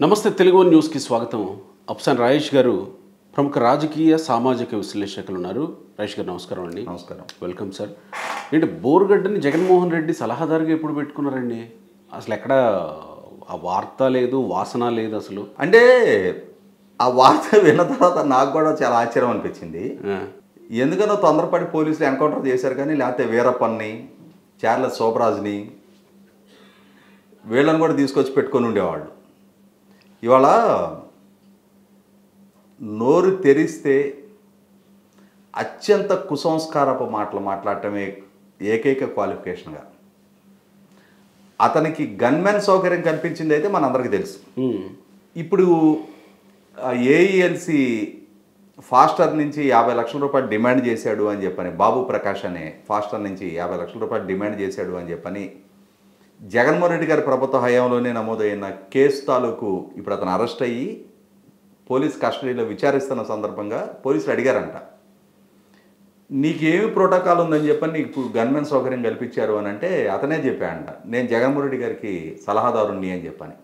నమస్తే తెలుగు వన్ న్యూస్కి స్వాగతం. అప్సాన్ రాయేష్ గారు ప్రముఖ రాజకీయ సామాజిక విశ్లేషకులు ఉన్నారు. రాయేష్ గారు నమస్కారం అండి. నమస్కారం. Welcome sir. ఏంటి బోరుగడ్డని జగన్మోహన్ రెడ్డి సలహాదారుగా ఎప్పుడు పెట్టుకున్నారండి? అసలు ఎక్కడ ఆ వార్త లేదు, వాసన లేదు అసలు. అంటే ఆ వార్త విన్న తర్వాత నాకు కూడా చాలా ఆశ్చర్యం అనిపించింది. ఎందుకనో తొందరపడి పోలీసులు ఎన్కౌంటర్ చేశారు, కానీ లేకపోతే వీరప్పన్ని, చార్లెస్ శోభరాజ్ని వీళ్ళని కూడా తీసుకొచ్చి పెట్టుకొని ఉండేవాళ్ళు. ఇవాళ నోరు తెరిస్తే అత్యంత కుసంస్కారపు మాటలు మాట్లాడటమే ఏకైక క్వాలిఫికేషన్గా అతనికి గన్మెన్ సౌకర్యం కల్పించింది అయితే మనందరికీ తెలుసు. ఇప్పుడు ఏఈఎల్సి ఫాస్టర్ నుంచి 50 లక్షల రూపాయలు డిమాండ్ చేశాడు అని చెప్పని, బాబు ప్రకాష్ అనే ఫాస్టర్ నుంచి 50 లక్షల రూపాయలు డిమాండ్ చేశాడు అని చెప్పని జగన్మోహన్ రెడ్డి గారి ప్రభుత్వ హయాంలోనే నమోదైన కేసు తాలూకు ఇప్పుడు అతను అరెస్ట్ అయ్యి పోలీస్ కస్టడీలో విచారిస్తున్న సందర్భంగా పోలీసులు అడిగారంట, నీకేమి ప్రోటోకాల్ ఉందని చెప్పని నీకు గన్మెన్ సౌకర్యం కల్పించారు అని అంటే అతనే చెప్పాడంట, నేను జగన్మోహన్ రెడ్డి గారికి సలహాదారుణ్ణి అని చెప్పని.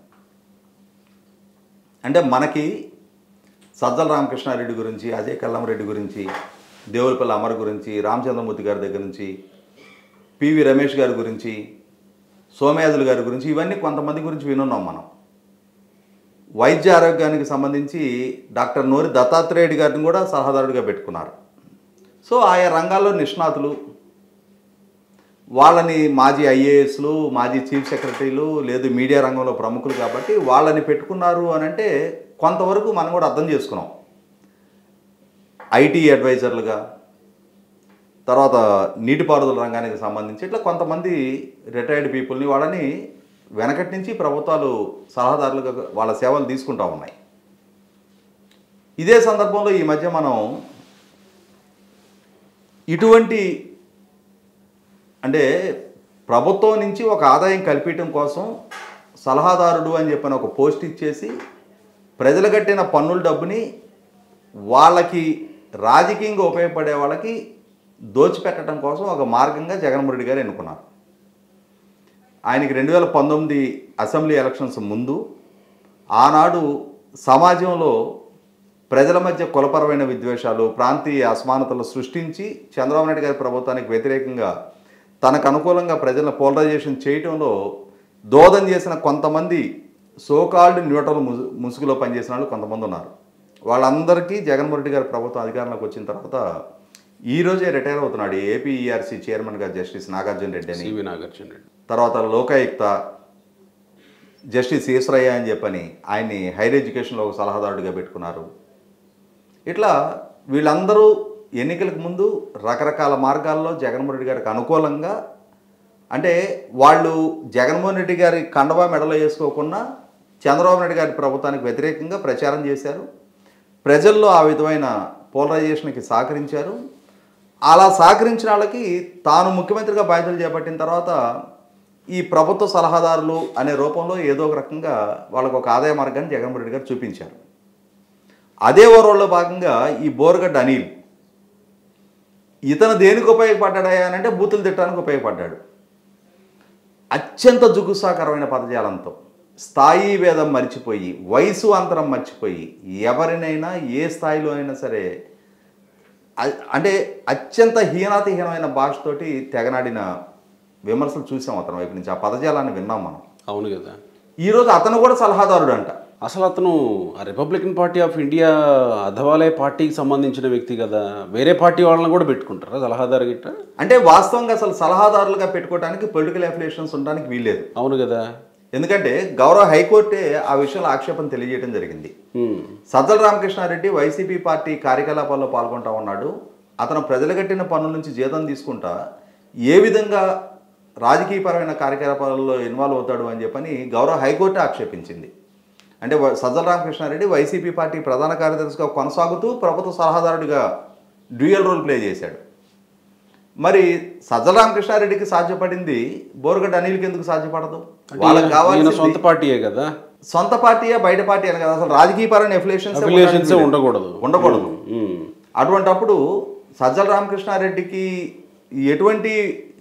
అంటే మనకి సజ్జల రామకృష్ణారెడ్డి గురించి, అజయ్ కల్లంరెడ్డి గురించి, దేవులపల్లి అమర్ గురించి, రామచంద్రమూర్తి గారి దగ్గర నుంచి, పివి రమేష్ గారి గురించి, సోమయాజులు గారి గురించి, ఇవన్నీ కొంతమంది గురించి వినున్నాం మనం. వైద్య ఆరోగ్యానికి సంబంధించి డాక్టర్ నోరి దత్తాత్రేయుడు గారిని కూడా సలహాదారుడిగా పెట్టుకున్నారు. సో ఆయా రంగాల్లో నిష్ణాతులు, వాళ్ళని మాజీ ఐఏఎస్లు, మాజీ చీఫ్ సెక్రటరీలు, లేదు మీడియా రంగంలో ప్రముఖులు కాబట్టి వాళ్ళని పెట్టుకున్నారు అని అంటే కొంతవరకు మనం కూడా అర్థం చేసుకున్నాం. ఐటీ అడ్వైజర్లుగా, తర్వాత నీటిపారుదల రంగానికి సంబంధించి ఇట్లా కొంతమంది రిటైర్డ్ పీపుల్ని వాళ్ళని వెనకటి నుంచి ప్రభుత్వాలు సలహాదారులుగా వాళ్ళ సేవలు తీసుకుంటూ ఉన్నాయి. ఇదే సందర్భంలో ఈ మధ్య మనం ఇటువంటి అంటే ప్రభుత్వం నుంచి ఒక ఆదాయం కల్పించడం కోసం సలహాదారుడు అని చెప్పిన ఒక పోస్ట్ ఇచ్చేసి ప్రజలు కట్టిన పన్నుల డబ్బుని వాళ్ళకి రాజకీయంగా ఉపయోగపడే వాళ్ళకి దోచిపెట్టడం కోసం ఒక మార్గంగా జగన్మోహన్ రెడ్డి గారు ఎన్నుకున్నారు. ఆయనకి 2019 అసెంబ్లీ ఎలక్షన్స్ ముందు ఆనాడు సమాజంలో ప్రజల మధ్య కులపరమైన విద్వేషాలు, ప్రాంతీయ అసమానతలు సృష్టించి చంద్రబాబు నాయుడు గారి ప్రభుత్వానికి వ్యతిరేకంగా తనకు అనుకూలంగా ప్రజలను పోలరైజేషన్ చేయటంలో దోదం చేసిన కొంతమంది సోకాల్డ్ న్యూట్రల్ ముసుగులో పనిచేసిన వాళ్ళు కొంతమంది ఉన్నారు. వాళ్ళందరికీ జగన్మోహన్ రెడ్డి గారి ప్రభుత్వం అధికారంలోకి వచ్చిన తర్వాత ఈరోజే రిటైర్ అవుతున్నాడు ఏపీఈఆర్సీ చైర్మన్గా జస్టిస్ నాగార్జున రెడ్డి అని, తర్వాత లోకాయుక్త జస్టిస్ ఈశ్వరయ్య అని చెప్పని ఆయన్ని హైయర్ ఎడ్యుకేషన్లో ఒక సలహాదారుడిగా పెట్టుకున్నారు. ఇట్లా వీళ్ళందరూ ఎన్నికలకు ముందు రకరకాల మార్గాల్లో జగన్మోహన్ రెడ్డి గారికి అనుకూలంగా, అంటే వాళ్ళు జగన్మోహన్ రెడ్డి గారి కండవా మెడలో వేసుకోకుండా చంద్రబాబు నాయుడు గారి ప్రభుత్వానికి వ్యతిరేకంగా ప్రచారం చేశారు. ప్రజల్లో ఆ విధమైన పోలరైజేషన్కి సహకరించారు. అలా సహకరించిన వాళ్ళకి తాను ముఖ్యమంత్రిగా బాధ్యతలు చేపట్టిన తర్వాత ఈ ప్రభుత్వ సలహాదారులు అనే రూపంలో ఏదో ఒక రకంగా వాళ్ళకు ఒక ఆదాయ మార్గాన్ని జగన్మోహన్ రెడ్డి గారు చూపించారు. అదే ఓరోల్లో భాగంగా ఈ బోరుగడ్డ అనిల్ ఇతను దేనికి ఉపయోగపడ్డాడా అని అంటే బూతులు తిట్టడానికి ఉపయోగపడ్డాడు. అత్యంత జుగుసాకరమైన పదజాలంతో స్థాయి భేదం మర్చిపోయి, వయసు అంతరం మర్చిపోయి, ఎవరినైనా ఏ స్థాయిలో అయినా సరే అంటే అత్యంత హీనాతిహీనమైన భాషతోటి తెగనాడిన విమర్శలు చూసాం అతని వైపు నుంచి. ఆ పదజాలాన్ని విన్నాం మనం. అవును కదా. ఈరోజు అతను కూడా సలహాదారుడు అంట. అసలు అతను Republican party of India Athawale పార్టీకి సంబంధించిన వ్యక్తి కదా, వేరే పార్టీ వాళ్ళని కూడా పెట్టుకుంటారా సలహాదారు గిట్ట? అంటే వాస్తవంగా అసలు సలహాదారులుగా పెట్టుకోవడానికి పొలిటికల్ అఫిలియేషన్స్ ఉండడానికి వీల్లేదు. అవును కదా. ఎందుకంటే గౌరవ హైకోర్టే ఆ విషయంలో ఆక్షేపణ తెలియజేయడం జరిగింది. సజ్జల రామకృష్ణారెడ్డి వైసీపీ పార్టీ కార్యకలాపాల్లో పాల్గొంటా ఉన్నాడు, అతను ప్రజలు కట్టిన పన్నుల నుంచి జీతం తీసుకుంటా ఏ విధంగా రాజకీయపరమైన కార్యకలాపాలలో ఇన్వాల్వ్ అవుతాడు అని చెప్పని గౌరవ హైకోర్టు ఆక్షేపించింది. అంటే సజ్జల రామకృష్ణారెడ్డి వైసీపీ పార్టీ ప్రధాన కార్యదర్శిగా కొనసాగుతూ ప్రభుత్వ సలహాదారుడిగా డ్యూయల్ రోల్ ప్లే చేశాడు. మరి సజ్జల రామకృష్ణారెడ్డికి సాధ్యపడింది బోరుగడ్డ అనిల్కి ఎందుకు సాధ్యపడదు? వాళ్ళకి కావాల్సిన సొంత పార్టీయే కదా. సొంత పార్టీయా బయట పార్టీ అని కదా, అసలు రాజకీయపరమైన ఎఫిలియేషన్స్ ఉండకూడదు. అటువంటప్పుడు సజ్జల రామకృష్ణారెడ్డికి ఎటువంటి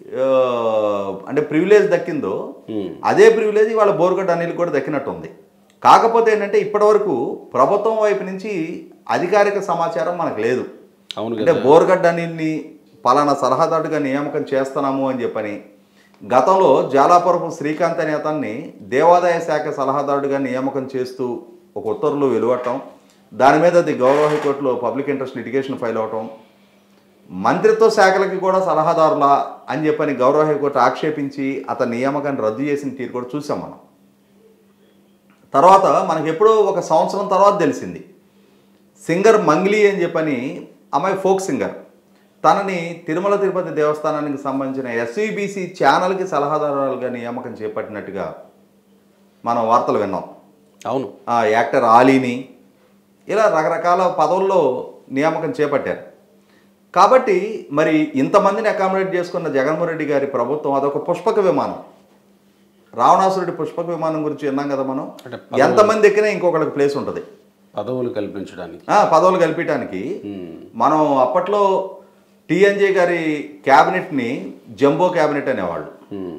అంటే ప్రివిలేజ్ దక్కిందో అదే ప్రివిలేజ్ వాళ్ళ బోరుగడ్డ అనిల్ కూడా దక్కినట్టు ఉంది. కాకపోతే ఏంటంటే ఇప్పటివరకు ప్రభుత్వం వైపు నుంచి అధికారిక సమాచారం మనకు లేదు. అవును అంటే కదా. బోర్గడ్డ అనిల్ని పలానా సలహాదారుడిగా నియామకం చేస్తున్నాము అని చెప్పని గతంలో జాలాపురపు శ్రీకాంత్ అనే అతన్ని దేవాదాయ శాఖ సలహాదారుడిగా నియామకం చేస్తూ ఒక ఉత్తర్వులు వెలువడటం, దాని మీద అది గౌరవ హైకోర్టులో పబ్లిక్ ఇంట్రెస్ట్ లిటిగేషన్ ఫైల్ అవటం, మంత్రిత్వ శాఖలకి కూడా సలహాదారులా అని చెప్పని గౌరవ హైకోర్టు ఆక్షేపించి అతని నియామకాన్ని రద్దు చేసిన తీరు కూడా చూసాం మనం. తర్వాత మనకి ఎప్పుడో ఒక సంవత్సరం తర్వాత తెలిసింది, సింగర్ మంగ్లీ అని చెప్పని అమ్మాయి ఫోక్ సింగర్, తనని తిరుమల తిరుపతి దేవస్థానానికి సంబంధించిన ఎస్వీబీసీ ఛానల్కి సలహాదారులుగా నియామకం చేపట్టినట్టుగా మనం వార్తలు విన్నాం. అవును. యాక్టర్ ఆలీని ఇలా రకరకాల పదవుల్లో నియామకం చేపట్టారు. కాబట్టి మరి ఇంతమందిని అకామిడేట్ చేసుకున్న జగన్మోహన్ రెడ్డి గారి ప్రభుత్వం అదొక పుష్పక విమానం, రావణాసురుడి పుష్పక విమానం గురించి విన్నాం కదా మనం. ఎంతమంది ఎక్కినా ఇంకొకళ్ళకి ప్లేస్ ఉంటుంది పదవులు కల్పించడానికి, పదవులు కల్పించడానికి. మనం అప్పట్లో టీఎన్జే గారి క్యాబినెట్ని జంబో క్యాబినెట్ అనేవాళ్ళు.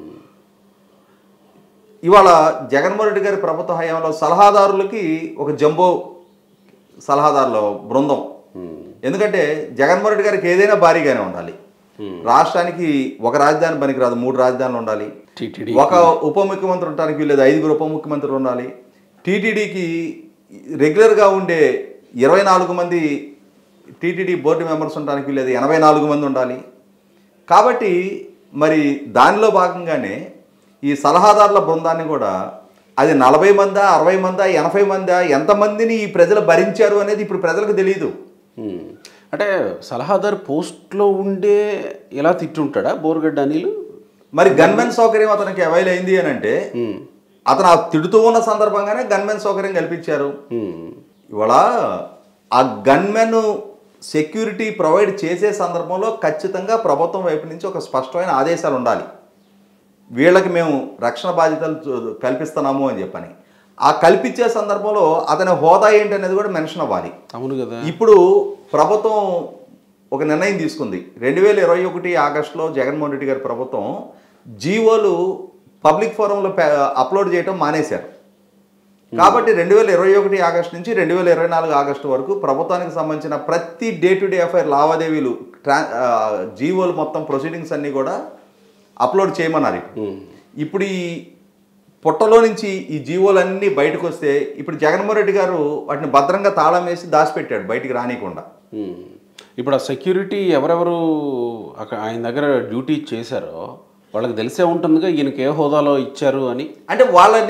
ఇవాళ జగన్మోహన్ రెడ్డి గారి ప్రభుత్వ హయాంలో సలహాదారులకి ఒక జంబో సలహాదారుల బృందం. ఎందుకంటే జగన్మోహన్ రెడ్డి గారికి ఏదైనా భారీగానే ఉండాలి. రాష్ట్రానికి ఒక రాజధాని పనికిరాదు, 3 రాజధానులు ఉండాలి. ఒక ఉప ముఖ్యమంత్రి ఉండడానికి వీళ్ళేది 5 ఉప ముఖ్యమంత్రులు ఉండాలి. టీటీడీకి రెగ్యులర్గా ఉండే 24 మంది టీటీడీ బోర్డు మెంబర్స్ ఉండడానికి వీళ్ళేది 84 మంది ఉండాలి. కాబట్టి మరి దానిలో భాగంగానే ఈ సలహాదారుల బృందాన్ని కూడా అది 40 మందా 60 మందా 80 మందా ఎంతమందిని ఈ ప్రజలు భరించారు అనేది ఇప్పుడు ప్రజలకు తెలియదు. అంటే సలహాదారు పోస్ట్లో ఉండే ఎలా తిట్టుంటాడా బోర్గడ్డ అనిల్? మరి గన్మెన్ సౌకర్యం అతనికి అవైల్ అయింది అని అంటే అతను ఆ తిడుతూ ఉన్న సందర్భంగానే గన్మెన్ సౌకర్యం కల్పించారు. ఇవాళ ఆ గన్మెన్ సెక్యూరిటీ ప్రొవైడ్ చేసే సందర్భంలో ఖచ్చితంగా ప్రభుత్వం వైపు నుంచి ఒక స్పష్టమైన ఆదేశాలు ఉండాలి. వీళ్ళకి మేము రక్షణ బాధ్యతలు కల్పిస్తున్నాము అని చెప్పని ఆ కల్పించే సందర్భంలో అతని హోదా ఏంటి అనేది కూడా మెన్షన్ అవ్వాలి. అవును కదా. ఇప్పుడు ప్రభుత్వం ఒక నిర్ణయం తీసుకుంది. 2021 ఆగస్టులో జగన్మోహన్ రెడ్డి గారి ప్రభుత్వం జీవోలు పబ్లిక్ ఫోరంలో అప్లోడ్ చేయడం మానేశారు. కాబట్టి 2021 ఆగస్టు నుంచి 2024 ఆగస్టు వరకు ప్రభుత్వానికి సంబంధించిన ప్రతి డే టు డే అఫైర్ లావాదేవీలు జీవోలు మొత్తం ప్రొసీడింగ్స్ అన్నీ కూడా అప్లోడ్ చేయమన్నారు. ఇప్పుడు ఈ పుట్టలో నుంచి ఈ జీవోలన్నీ బయటకు వస్తే ఇప్పుడు జగన్మోహన్ రెడ్డి గారు వాటిని భద్రంగా తాళం వేసి దాచిపెట్టాడు బయటికి రానియకుండా. ఇప్పుడు ఆ సెక్యూరిటీ ఎవరెవరు అక్కడ ఆయన దగ్గర డ్యూటీ చేశారో వాళ్ళకి తెలిసే ఉంటుందిగా ఈయనకి ఏ హోదాలో ఇచ్చారు అని. అంటే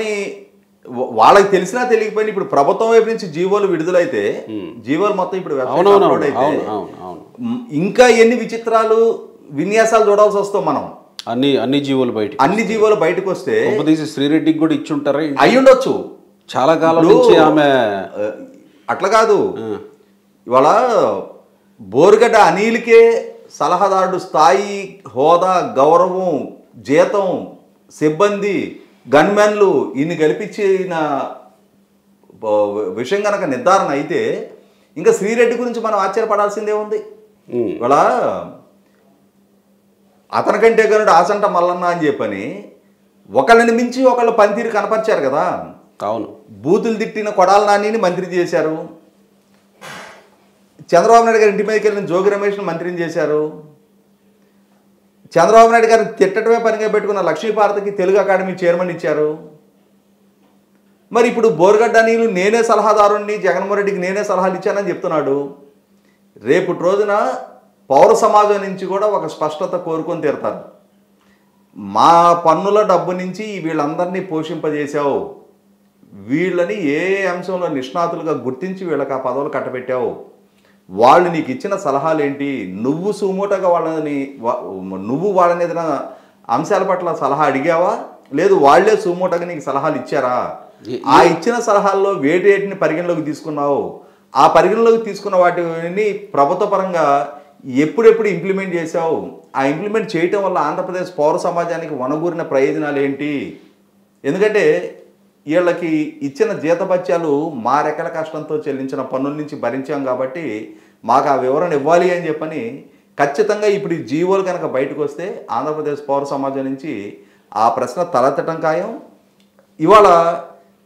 వాళ్ళకి తెలిసినా తెలియకపోయినా ఇప్పుడు ప్రభుత్వం వైపు నుంచి జీవోలు విడుదలైతే జీవోలు మొత్తం ఇప్పుడు అప్లోడ్ అయితే ఇంకా ఎన్ని విచిత్రాలు విన్యాసాలు చూడాల్సి వస్తాం మనం. అన్ని జీవోలు బయటకు వస్తే శ్రీరెడ్డికి కూడా ఇచ్చుంటారా? అయ్యుండొచ్చు. చాలా కాలం నుంచి ఆమె అట్లా కాదు. ఇవాళ బోర్గడ్డ అనిల్కే సలహాదారుడు స్థాయి, హోదా, గౌరవం, జీతం, సిబ్బంది, గన్మెన్లు ఇన్ని కల్పించిన విషయం కనుక నిర్ధారణ అయితే ఇంకా శ్రీరెడ్డి గురించి మనం ఆశ్చర్యపడాల్సిందే ఉంది. ఇవాళ అతనికంటే కనుడు ఆసంట మల్లన్న అని చెప్పని ఒకళ్ళని మించి ఒకళ్ళు పనితీరు కనపరిచారు కదా. అవును. బూతులు తిట్టిన కొడాల నానిని మంత్రి చేశారు. చంద్రబాబు నాయుడు గారి ఇంటి మీదకి వెళ్ళిన జోగి రమేష్ను మంత్రిని చేశారు. చంద్రబాబు నాయుడు గారిని తిట్టడమే పనిగా పెట్టుకున్న లక్ష్మీపార్వతికి తెలుగు అకాడమీ చైర్మన్ ఇచ్చారు. మరి ఇప్పుడు బోర్గడ్డ అనిల్ నేనే సలహాదారుణ్ణి, జగన్మోహన్ రెడ్డికి నేనే సలహాలు ఇచ్చానని చెప్తున్నాడు. రేపటి రోజున పౌర సమాజం నుంచి కూడా ఒక స్పష్టత కోరుకొని తీరుతారు. మా పన్నుల డబ్బు నుంచి వీళ్ళందరినీ పోషింపజేశావు, వీళ్ళని ఏ అంశంలో నిష్ణాతులుగా గుర్తించి వీళ్ళకి ఆ పదవులు కట్టబెట్టావు, వాళ్ళు నీకు ఇచ్చిన సలహాలు ఏంటి, నువ్వు సుమోటగా నువ్వు వాళ్ళని ఏదైనా అంశాల పట్ల సలహా అడిగావా, లేదు వాళ్ళే సుమోటగా నీకు సలహాలు ఇచ్చారా, ఆ ఇచ్చిన సలహాల్లో వేటిని పరిగణలోకి తీసుకున్నావు, ఆ పరిగణలోకి తీసుకున్న వాటిని ప్రభుత్వ పరంగా ఎప్పుడెప్పుడు ఇంప్లిమెంట్ చేశావు, ఆ ఇంప్లిమెంట్ చేయటం వల్ల ఆంధ్రప్రదేశ్ పౌర సమాజానికి వనగూరిన ప్రయోజనాలు ఏంటి. ఎందుకంటే వీళ్ళకి ఇచ్చిన జీతభత్యాలు మా రెక్కల కష్టంతో చెల్లించిన పన్నుల నుంచి భరించాం కాబట్టి మాకు ఆ వివరణ ఇవ్వాలి అని చెప్పని ఖచ్చితంగా ఇప్పుడు ఈ జీవోలు కనుక బయటకు వస్తే ఆంధ్రప్రదేశ్ పౌర సమాజం నుంచి ఆ ప్రశ్న తలెత్తటం ఖాయం. ఇవాళ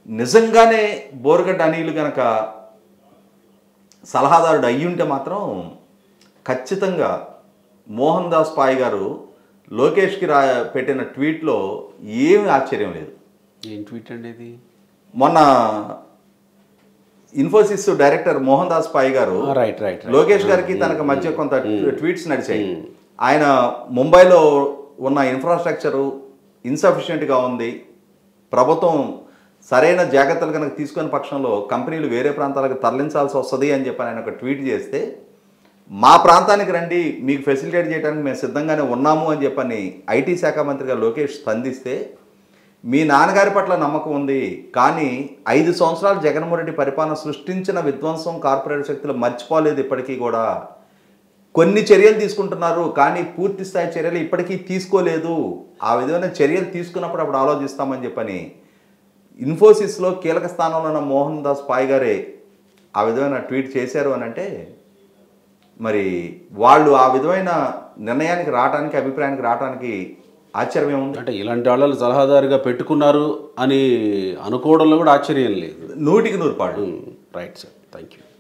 నిజంగానే బోరుగడ్డ అనిల్ గనక సలహాదారుడు అయ్యుంటే మాత్రం ఖచ్చితంగా మోహన్ దాస్ పాయ్ గారు లోకేష్కి పెట్టిన ట్వీట్లో ఏమీ ఆశ్చర్యం లేదు. ఏం ట్వీట్ అండి ఇది? మొన్న ఇన్ఫోసిస్ డైరెక్టర్ మోహన్ దాస్ పాయ్ గారు లోకేష్ గారికి తనకు మధ్య కొంత ట్వీట్స్ నడిచాయి. ఆయన ముంబైలో ఉన్న ఇన్ఫ్రాస్ట్రక్చరు ఇన్సఫిషియెంట్గా ఉంది, ప్రభుత్వం సరైన జాగ్రత్తలు కనుక తీసుకునే పక్షంలో కంపెనీలు వేరే ప్రాంతాలకు తరలించాల్సి వస్తుంది అని చెప్పి ఆయన ఒక ట్వీట్ చేస్తే, మా ప్రాంతానికి రండి, మీకు ఫెసిలిటేట్ చేయడానికి మేము సిద్ధంగానే ఉన్నాము అని చెప్పని ఐటీ శాఖ మంత్రిగా లోకేష్ స్పందిస్తే, మీ నాన్నగారి పట్ల నమ్మకం ఉంది కానీ 5 సంవత్సరాలు జగన్మోహన్ రెడ్డి పరిపాలన సృష్టించిన విధ్వంసం కార్పొరేట్ శక్తులు మర్చిపోలేదు, ఇప్పటికీ కూడా కొన్ని చర్యలు తీసుకుంటున్నారు కానీ పూర్తి స్థాయి చర్యలు ఇప్పటికీ తీసుకోలేదు, ఆ విధమైన చర్యలు తీసుకున్నప్పుడు అప్పుడు ఆలోచిస్తామని చెప్పని ఇన్ఫోసిస్లో కీలక స్థానంలో ఉన్న మోహన్ దాస్ పాయ్ గారే ఆ విధమైన ట్వీట్ చేశారు అని అంటే, మరి వాళ్ళు ఆ విధమైన నిర్ణయానికి రావడానికి, అభిప్రాయానికి రావడానికి ఆశ్చర్యం ఉంది. అంటే ఇలాంటి వాళ్ళు సలహాదారుగా పెట్టుకున్నారు అని అనుకోవడంలో కూడా ఆశ్చర్యం లేదు. 100కి 100 పాళ్ళు. Right sir, thank you.